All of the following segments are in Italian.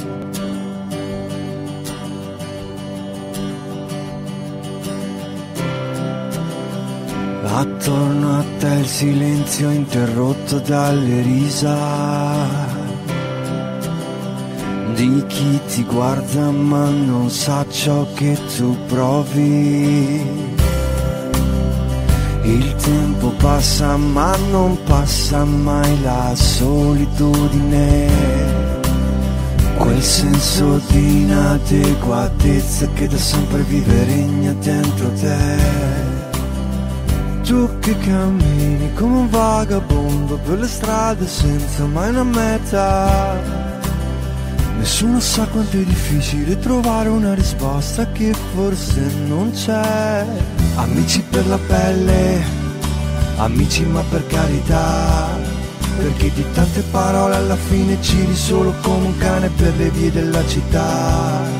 Attorno a te il silenzio interrotto dalle risa di chi ti guarda ma non sa ciò che tu provi. Il tempo passa ma non passa mai la solitudine, quel senso di inadeguatezza che da sempre vive regna dentro te. Tu che cammini come un vagabondo per le strade senza mai una meta. Nessuno sa quanto è difficile trovare una risposta che forse non c'è. Amici per la pelle, amici ma per carità, perché di tante parole alla fine giri solo come un cane per le vie della città.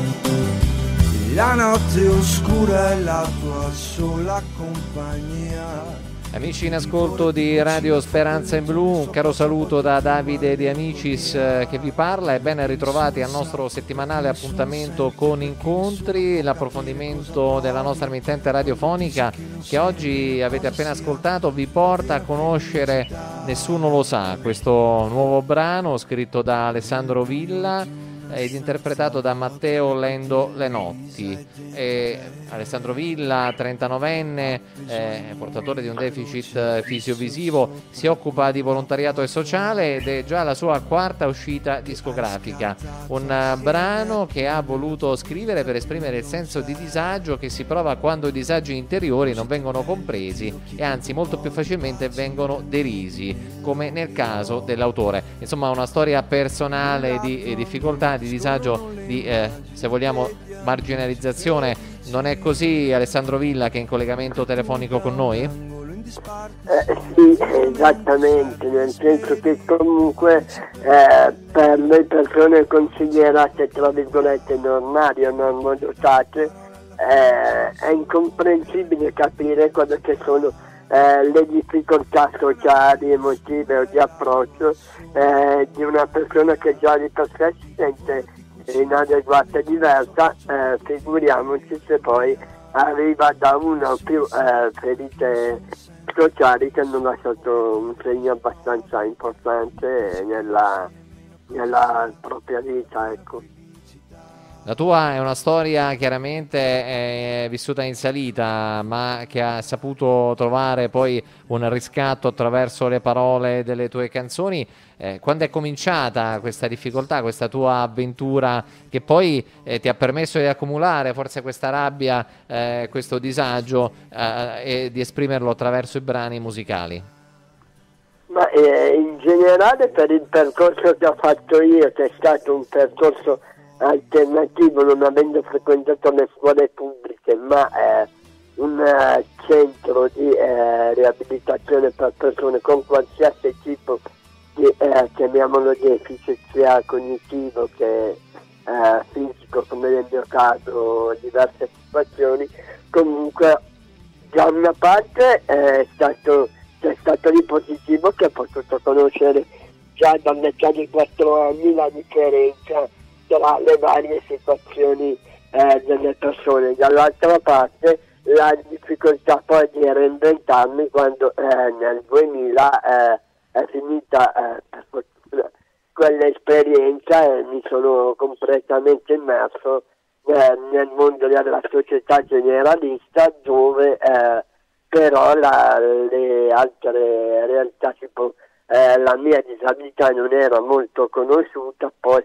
La notte oscura è la tua sola compagnia. Amici in ascolto di Radio Speranza in Blu, un caro saluto da Davide di Amicis che vi parla e ben ritrovati al nostro settimanale appuntamento con Incontri, l'approfondimento della nostra emittente radiofonica che oggi avete appena ascoltato vi porta a conoscere Nessuno lo sa, questo nuovo brano scritto da Alessandro Villa ed interpretato da Matteo Lendo Lenotti. Alessandro Villa, 39enne, portatore di un deficit fisiovisivo, si occupa di volontariato e sociale ed è già la sua quarta uscita discografica. Un brano che ha voluto scrivere per esprimere il senso di disagio che si prova quando i disagi interiori non vengono compresi e anzi molto più facilmente vengono derisi, come nel caso dell'autore. Insomma, una storia personale di difficoltà, di disagio, di se vogliamo marginalizzazione. Non è così, Alessandro Villa, che è in collegamento telefonico con noi? Sì, esattamente, nel senso che comunque per le persone considerate tra virgolette normali o normodotate è incomprensibile capire quello che sono le difficoltà sociali, emotive o di approccio di una persona che già di per sé si sente inadeguata e diversa, figuriamoci se poi arriva da una o più ferite sociali che hanno lasciato un segno abbastanza importante nella propria vita, ecco. La tua è una storia chiaramente vissuta in salita, ma che ha saputo trovare poi un riscatto attraverso le parole delle tue canzoni. Quando è cominciata questa difficoltà, questa tua avventura che poi ti ha permesso di accumulare forse questa rabbia, questo disagio e di esprimerlo attraverso i brani musicali? Ma in generale per il percorso che ho fatto io, che è stato un percorso alternativo, non avendo frequentato le scuole pubbliche, ma un centro di riabilitazione per persone con qualsiasi tipo di, chiamiamolo deficit, sia cognitivo che fisico, come nel mio caso diverse situazioni. Comunque da una parte c'è stato di positivo che ho potuto conoscere già dall'età di 4 anni la differenza tra le varie situazioni delle persone. Dall'altra parte la difficoltà poi di reinventarmi quando nel 2000 è finita per fortuna quell'esperienza e mi sono completamente immerso nel mondo della società generalista, dove però le altre realtà, tipo la mia disabilità, non era molto conosciuta. Poi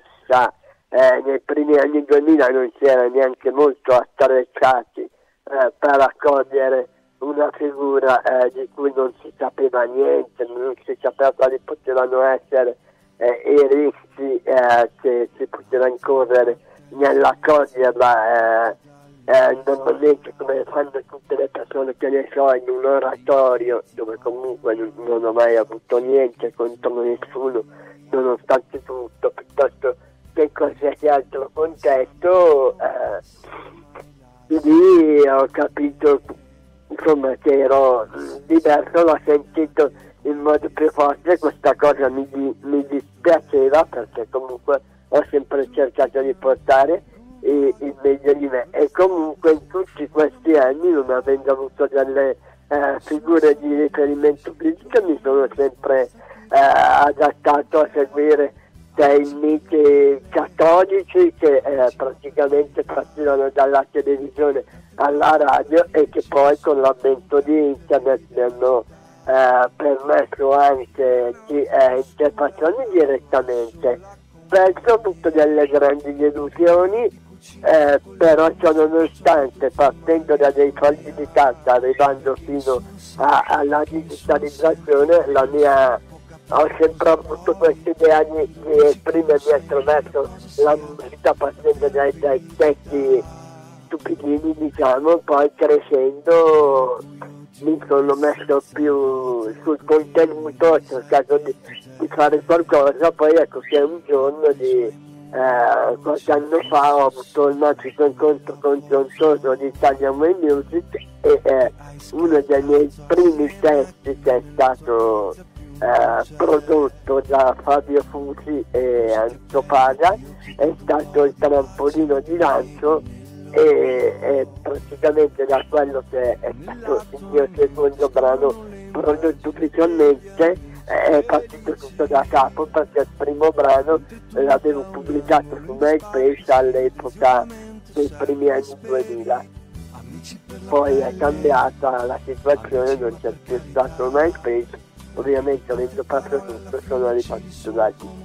nei primi anni 2000 non si era neanche molto attrezzati per accogliere una figura di cui non si sapeva niente, non si sapeva quali potevano essere i rischi che si poteva incorrere nell'accoglierla normalmente, come fanno tutte le persone, che ne so, in un oratorio, dove comunque non ho mai avuto niente contro nessuno, nonostante tutto, piuttosto che in qualsiasi altro contesto. Lì ho capito, insomma, che ero diverso, l'ho sentito in modo più forte. Questa cosa mi dispiaceva, perché comunque ho sempre cercato di portare il meglio di me, e comunque in tutti questi anni, non avendo avuto delle figure di riferimento fisico, mi sono sempre adattato a seguire tecniche cattolici che praticamente partivano dalla televisione alla radio, e che poi con l'avvento di internet mi hanno permesso anche di interfacciarmi direttamente. Penso avuto delle grandi delusioni, però ciò nonostante, partendo da dei fogli di carta, arrivando fino alla digitalizzazione, ho sempre avuto questa idea di esprimermi attraverso la musica, partendo dai testi stupidini, diciamo. Poi crescendo mi sono messo più sul contenuto, ho cercato di fare qualcosa. Poi ecco che un giorno qualche anno fa ho avuto il magico incontro con John Soso di Italian Way Music, e uno dei miei primi testi, che è stato prodotto da Fabio Fusi e Anzo Paga, è stato il trampolino di lancio, e praticamente da quello che è stato il mio secondo brano prodotto ufficialmente è partito tutto da capo, perché il primo brano l'avevo pubblicato su MySpace all'epoca dei primi anni 2000. Poi è cambiata la situazione, non c'è più stato MySpace, ovviamente avendo fatto tutto sono ripartito da lì.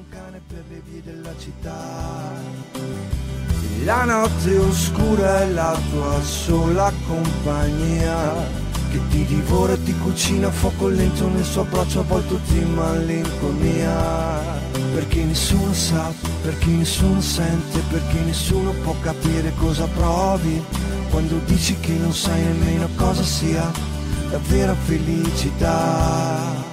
La notte oscura è la tua sola compagnia, che ti divora e ti cucina a fuoco lento nel suo abbraccio avvolto di malinconia. Perché nessuno sa, perché nessuno sente, perché nessuno può capire cosa provi quando dici che non sai nemmeno cosa sia la vera felicità.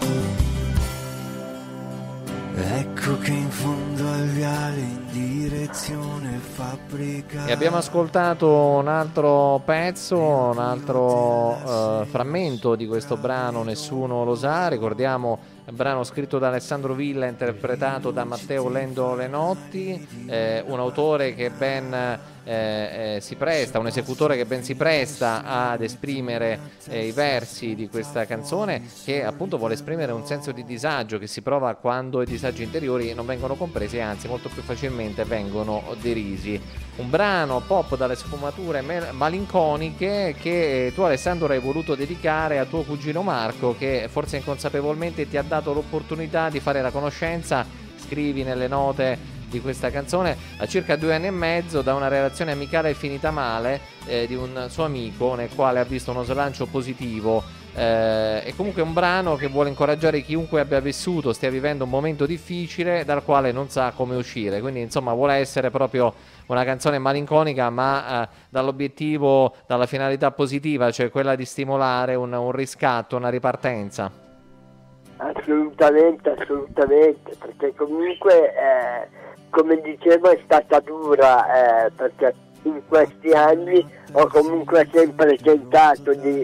Ecco che in fondo al viale in direzione fabbrica. E abbiamo ascoltato un altro pezzo, un altro frammento di questo brano Nessuno lo sa. Ricordiamo il brano scritto da Alessandro Villa, interpretato da Matteo Lendo Lenotti, un autore che ben si presta, un esecutore che ben si presta ad esprimere i versi di questa canzone, che appunto vuole esprimere un senso di disagio che si prova quando i disagi interiori non vengono compresi e anzi molto più facilmente vengono derisi. Un brano pop dalle sfumature malinconiche che tu, Alessandro, hai voluto dedicare a tuo cugino Marco, che forse inconsapevolmente ti ha dato l'opportunità di fare la conoscenza, scrivi nelle note di questa canzone, a circa 2 anni e mezzo da una relazione amicale finita male di un suo amico, nel quale ha visto uno slancio positivo. È comunque un brano che vuole incoraggiare chiunque abbia vissuto, stia vivendo un momento difficile dal quale non sa come uscire. Quindi insomma vuole essere proprio una canzone malinconica, ma dall'obiettivo, dalla finalità positiva, cioè quella di stimolare un riscatto, una ripartenza. Assolutamente, perché comunque come dicevo è stata dura, perché in questi anni ho comunque sempre tentato di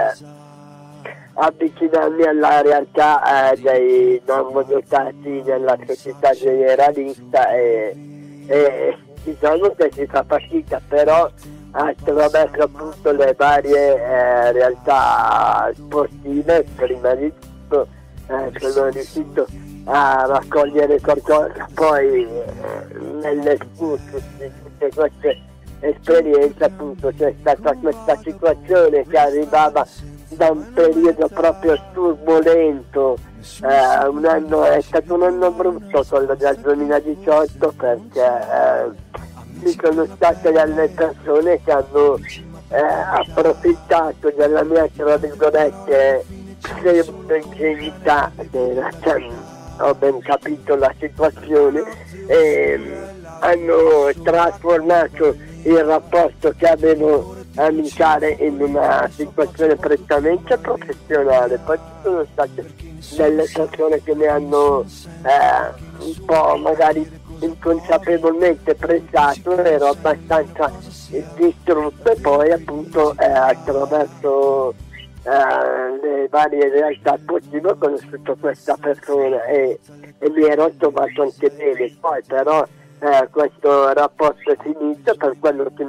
avvicinarmi alla realtà dei normodotati nella società generalista, e diciamo che si fa fatica, però attraverso appunto le varie realtà sportive, prima di tutto sono riuscito a raccogliere qualcosa. Poi nell'escursus di tutte queste esperienze appunto c'è stata questa situazione che arrivava da un periodo proprio turbolento, è stato un anno brutto quello del 2018, perché ci sono state delle persone che hanno approfittato della mia, tra virgolette, pseudo-ingenuità, che in realtà ho ben capito la situazione, e hanno trasformato il rapporto che avevo amicale in una situazione prettamente professionale. Poi ci sono state delle persone che mi hanno un po' magari inconsapevolmente prestato, ero abbastanza distrutto, e poi appunto attraverso le varie realtà sportive ho conosciuto questa persona e mi ero trovato anche bene. Poi però questo rapporto è finito per quello che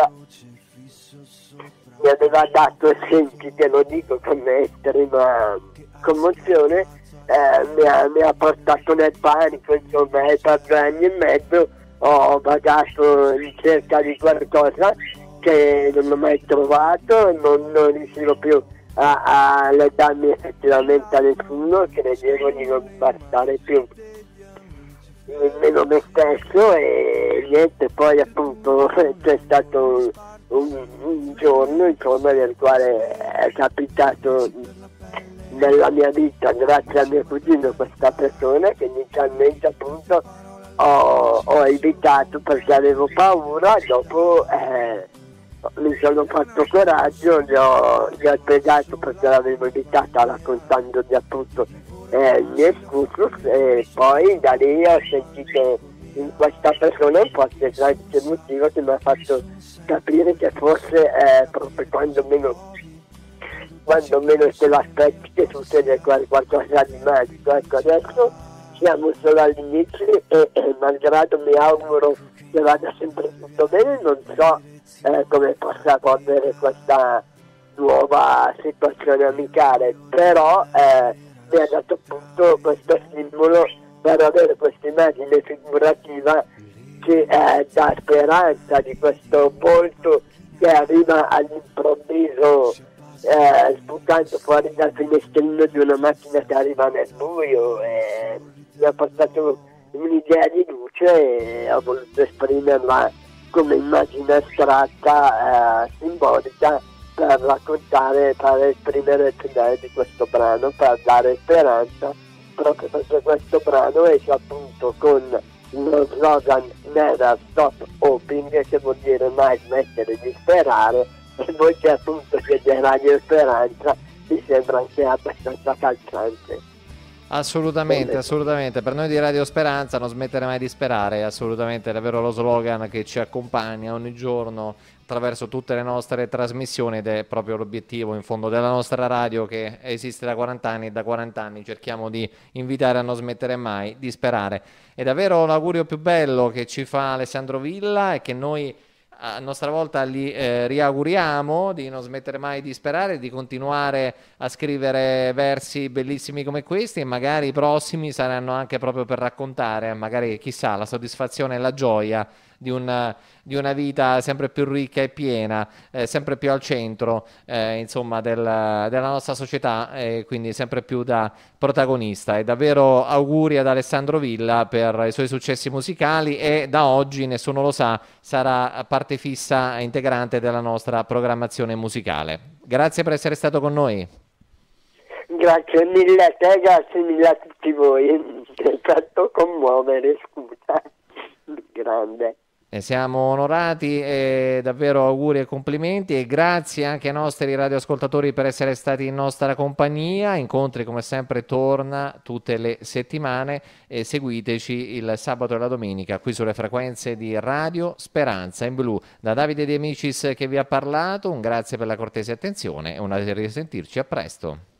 mi aveva dato, e senti, te lo dico con estrema commozione, mi ha portato nel panico. Insomma, e per 2 anni e mezzo ho vagato in cerca di qualcosa che non ho mai trovato, non riuscivo più a legarmi effettivamente a nessuno, credevo di non bastare più nemmeno me stesso, e niente. Poi appunto c'è stato un giorno, insomma, nel quale è capitato nella mia vita, grazie a mio cugino, questa persona che inizialmente appunto ho evitato perché avevo paura. Dopo mi sono fatto coraggio, gli ho spiegato perché l'avevo evitata, raccontandogli appunto il mio excursus, e poi da lì ho sentito in questa persona un po' semplice motivo che mi ha fatto capire che forse proprio quando meno te l'aspetti che succede qualcosa di magico. Ecco, adesso siamo solo all'inizio e malgrado mi auguro che vada sempre tutto bene, non so come possa evolvere questa nuova situazione amicale, però mi ha dato appunto questo stimolo per avere questa immagine figurativa che dà speranza di questo volto che arriva all'improvviso, sbucando fuori dal finestrino di una macchina che arriva nel buio. Mi ha portato un'idea di luce e ho voluto esprimerla come immagine astratta, simbolica, per raccontare, per esprimere il finale di questo brano, per dare speranza, proprio perché questo brano esce appunto con lo slogan Never Stop Hoping, che vuol dire mai smettere di sperare, e voi che appunto siete Radio Speranza mi sembra anche abbastanza calzante. Assolutamente, assolutamente. Per noi di Radio Speranza non smettere mai di sperare è assolutamente davvero lo slogan che ci accompagna ogni giorno attraverso tutte le nostre trasmissioni, ed è proprio l'obiettivo in fondo della nostra radio, che esiste da 40 anni, e da 40 anni cerchiamo di invitare a non smettere mai di sperare. È davvero l'augurio più bello che ci fa Alessandro Villa, e che noi a nostra volta gli riauguriamo di non smettere mai di sperare, di continuare a scrivere versi bellissimi come questi, e magari i prossimi saranno anche proprio per raccontare, magari chissà, la soddisfazione e la gioia di una vita sempre più ricca e piena, sempre più al centro insomma della nostra società, e quindi sempre più da protagonista. E davvero auguri ad Alessandro Villa per i suoi successi musicali, e da oggi, nessuno lo sa, sarà parte fissa e integrante della nostra programmazione musicale. Grazie per essere stato con noi. Grazie mille a te, grazie mille a tutti voi, mi hai fatto commuovere, scusa, grande. E siamo onorati, e davvero auguri e complimenti, e grazie anche ai nostri radioascoltatori per essere stati in nostra compagnia. Incontri come sempre torna tutte le settimane, e seguiteci il sabato e la domenica qui sulle frequenze di Radio Speranza in Blu. Da Davide De Amicis che vi ha parlato, un grazie per la cortese attenzione e un risentirci a presto.